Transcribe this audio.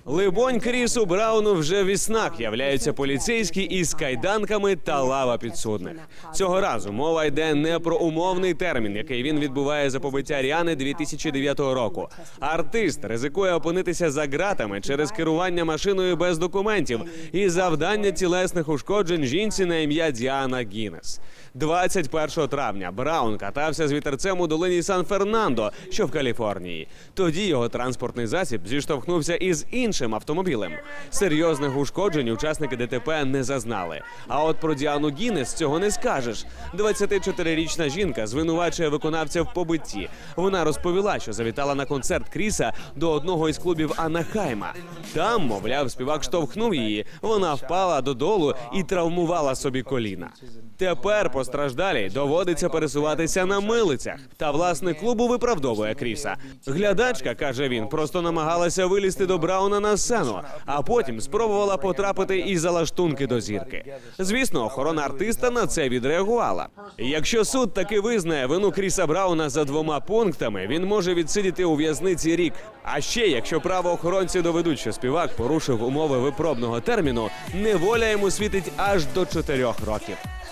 Либонь, Крісу Брауну вже в снах являються поліцейські із кайданками та лава підсудних. Цього разу мова йде не про умовний термін, який він відбуває за побиття Ріани 2009 року. Артист ризикує опинитися за ґратами через керування машиною без документів і завдання тілесних ушкоджень жінці на ім'я Діана Гіннес. 21 травня Браун катався з вітерцем у долині Сан-Фернандо, що в Каліфорнії. Тоді його транспортний засіб зіштовхнувся із іншим автомобілем. Серйозних ушкоджень учасники ДТП не зазнали. А от про Діану Гіннес цього не скажеш. 24-річна жінка звинувачує виконавця в побитті. Вона розповіла, що завітала на концерт Кріса до одного із клубів Анахайма. Там, мовляв, співак штовхнув її, вона впала додолу і травмувала собі коліна. Тепер постраждалій доводиться пересуватися на милицях. Та власник клубу виправдовує Кріса. Глядачка, каже він, просто намагалася вилізти до Брауна на сцену, а потім спробувала потрапити із залаштунки до зірки. Звісно, охорона артиста на це відреагувала. Якщо суд таки визнає вину Кріса Брауна за 2 пунктами, він може відсидіти у в'язниці рік. А ще, якщо правоохоронці доведуть, що співак порушив умови випробного терміну, неволя йому світить аж до 4 років.